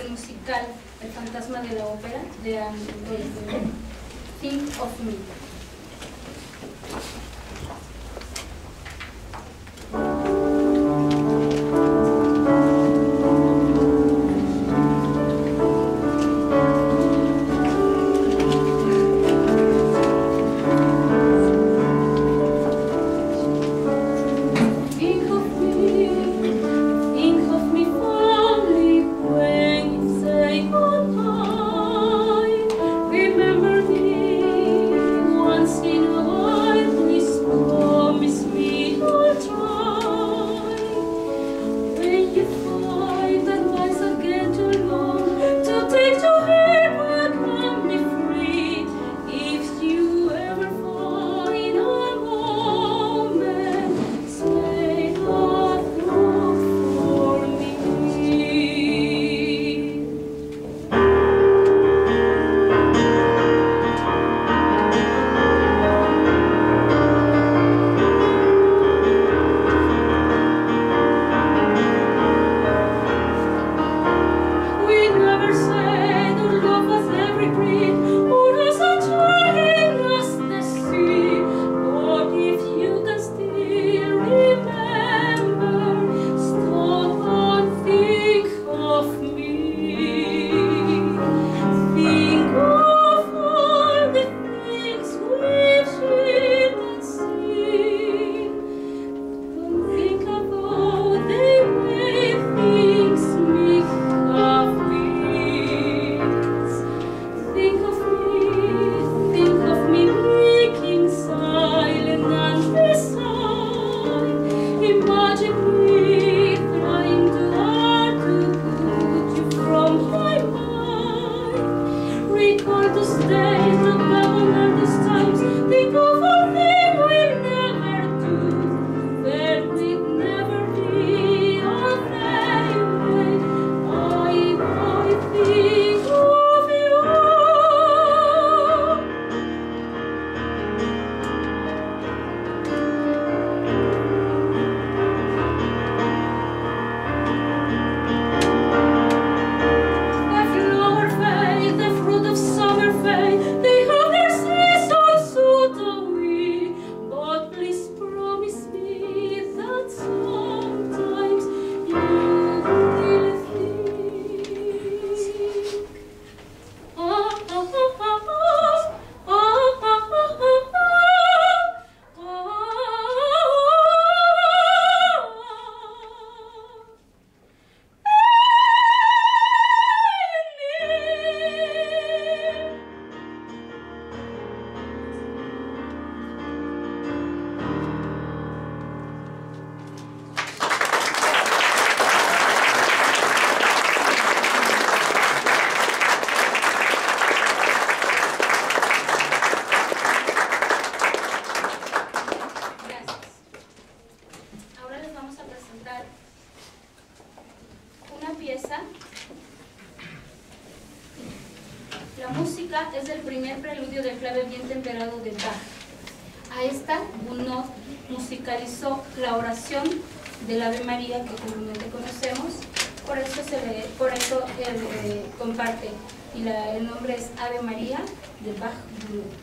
del musical El fantasma de la ópera de Anne Hathaway. Think of Me. La música es el primer preludio del clave bien temperado de Bach. A esta Gounod musicalizó la oración del Ave María que comúnmente conocemos, por eso él comparte, y el nombre es Ave María de Bach Gounod.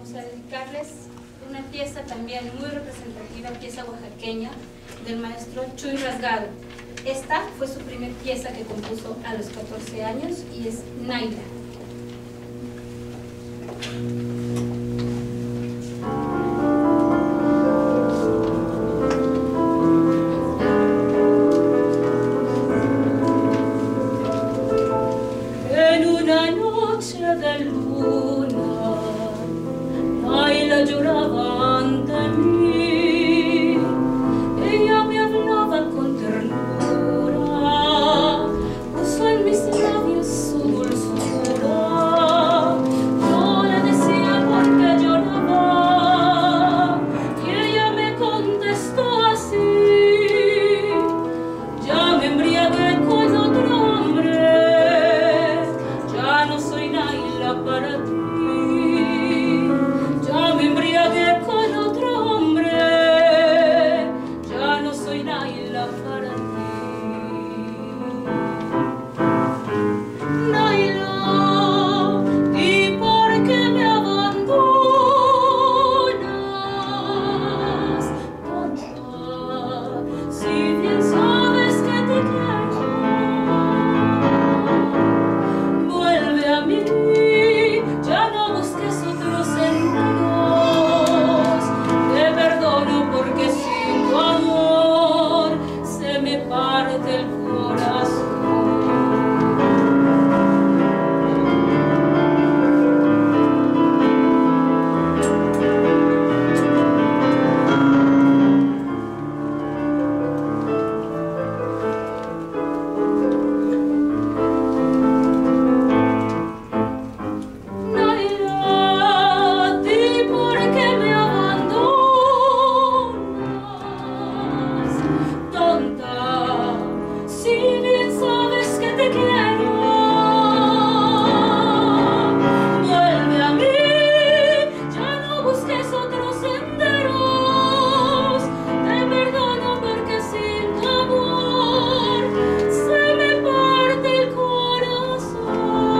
vamos a dedicarles una pieza también muy representativa, pieza oaxaqueña del maestro Chuy Rasgado. Esta fue su primer pieza que compuso a los 14 años y es Naila. En una noche de luna, Naila lloraba ante mí. Ella me hablaba con ternura, puso en mis labios su dulzura. Yo le decía por qué lloraba y ella me contestó así: ya me embriagué con otro hombre, ya no soy Naila para ti. Ya me embriagué con otro hombre, ya no soy Naila para ti. Naila, ¿y por qué me abandonas? Tonta, si bien sabes que te quiero, vuelve a mí, ya no busques otros senderos. Te perdono porque sin tu amor se me parte el corazón. Naila, ¿y por qué me abandonas? Tonta, si bien sabes que te quiero, vuelve a mí, ya no busques otros senderos. Te perdono porque sin tu amor se me parte el corazón.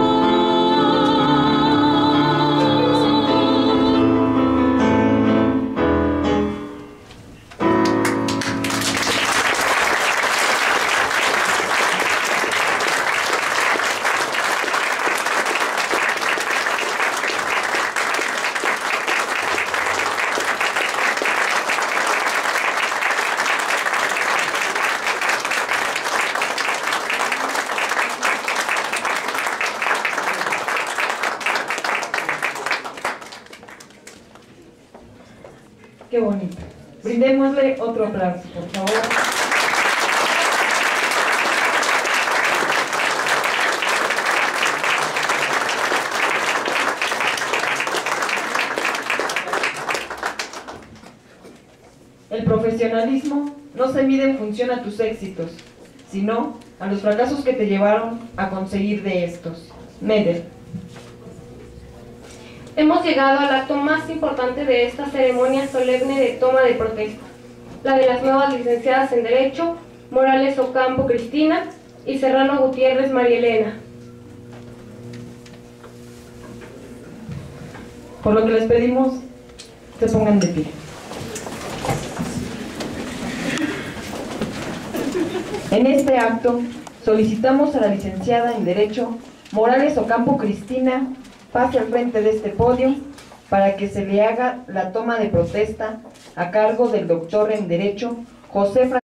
Qué bonito. Brindémosle otro aplauso, por favor. El profesionalismo no se mide en función a tus éxitos, sino a los fracasos que te llevaron a conseguir de estos. Medel. Hemos llegado al acto más importante de esta ceremonia solemne de toma de protesta, la de las nuevas licenciadas en Derecho, Morales Ocampo Cristina y Serrano Gutiérrez María Elena. Por lo que les pedimos, se pongan de pie. En este acto, solicitamos a la licenciada en Derecho, Morales Ocampo Cristina, pase al frente de este podio para que se le haga la toma de protesta a cargo del doctor en Derecho, José Francisco.